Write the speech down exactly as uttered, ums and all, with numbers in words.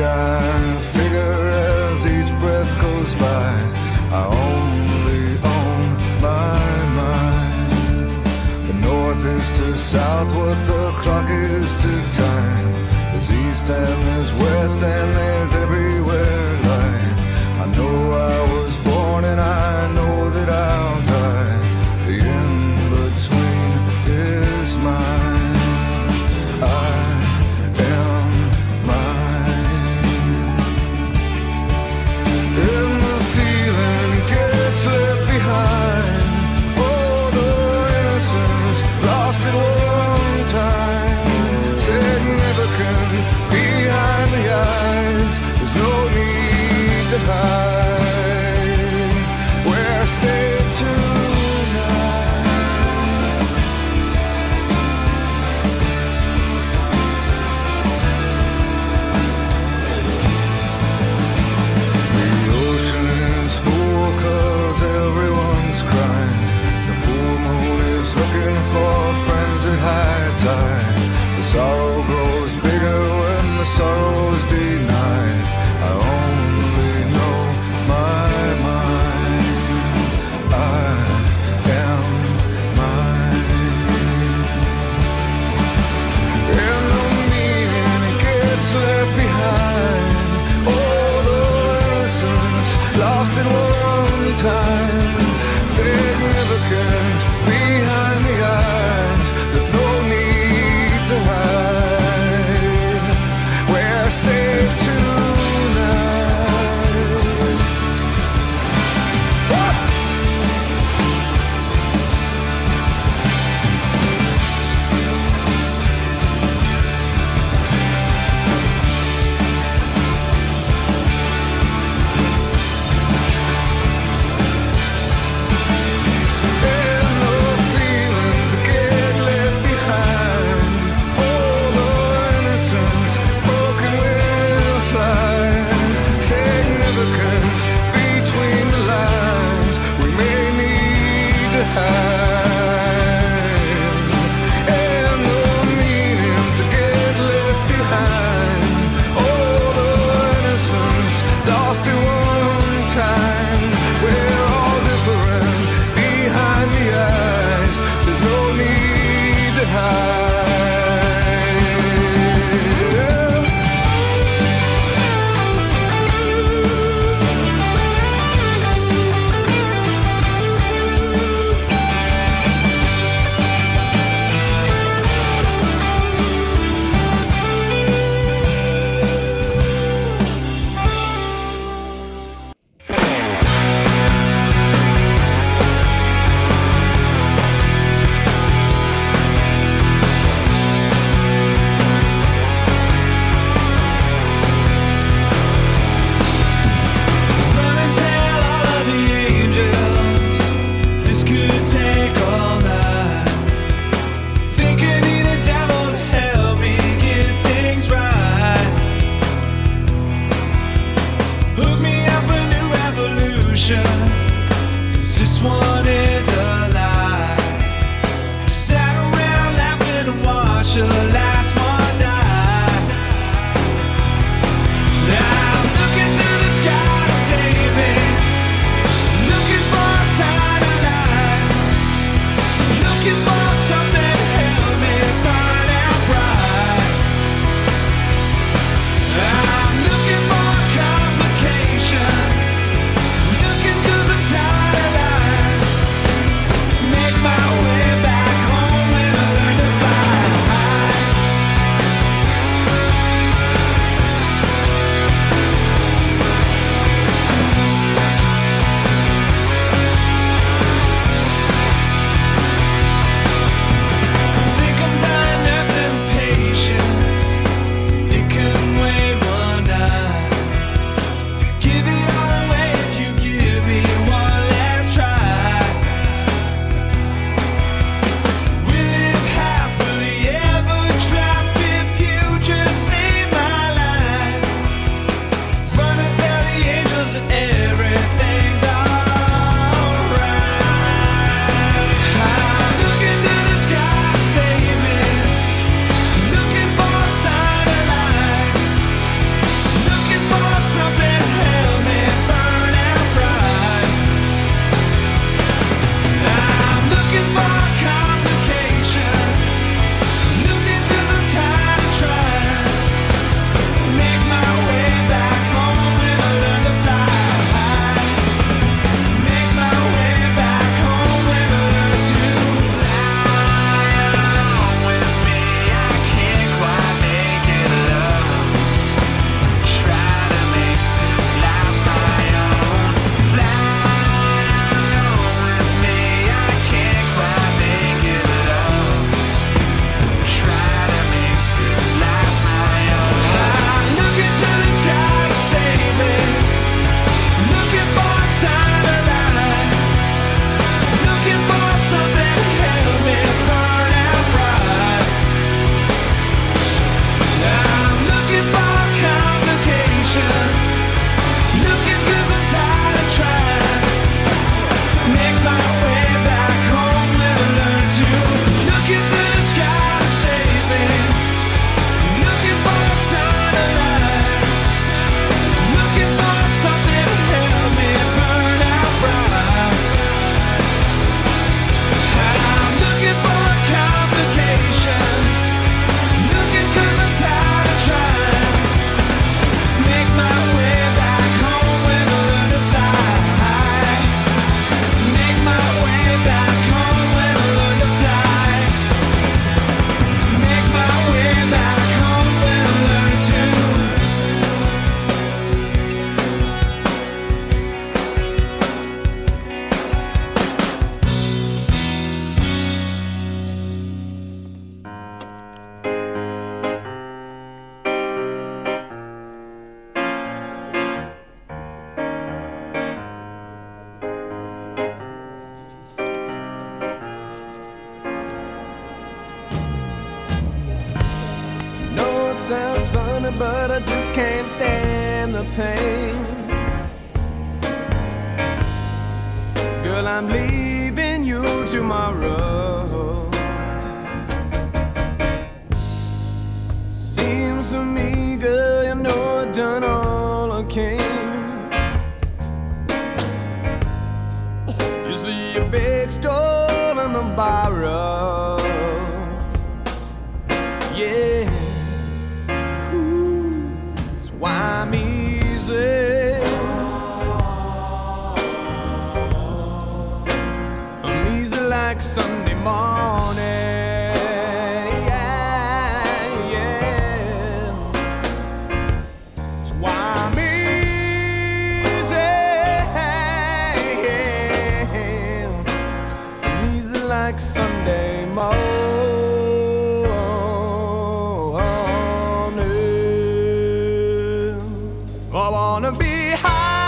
I figure as each breath goes by, I only own my mind. The north is to south, what the clock is to time. There's east and there's west and there's everywhere light. I know I was born and I know that I'll die. The in-between is mine. I am mine. And the feeling gets left behind. Oh, the innocence lost at one time. Said never can behind the eyes. There's no need to hide. We're safe tonight. The ocean is full 'cause everyone's crying. The full moon is looking for friends at high tide. The sorrow grows bigger when the sorrow's denied. I only know my mind. I am mine. And the meaning gets left behind. Oh, the innocence lost at one time. Significant behind the eyes. There's no need to hide. We're safe tonight. What? And the feelings get left behind. Oh, the innocence broken with lies. Significance between the lines. We may need to hide. And the meaning to get left behind. Oh, the innocence lost at one time. We're all different behind the eyes. There's no need to hide. Run and tell all of the angels this could take all night. Think I need a devil to help me get things right. Hook me up a new revolution, 'cause this one is a lie. Sat around laughing and watched the last one die. Now I'm looking to the sky to save me. Looking for a sign of light. Looking for something to help me burn out bright. I'm looking for a complication. Looking 'cause I'm tired of lying. pain. Girl, I'm leaving you tomorrow. Seems to me, girl, you know I've done all I can. You see a big store and a borrow. Yeah, ooh, that's why I'm easy. I'm easy like Sunday morning. Yeah, yeah, that's why I'm easy. I'm easy like Sunday morning. I wanna be high.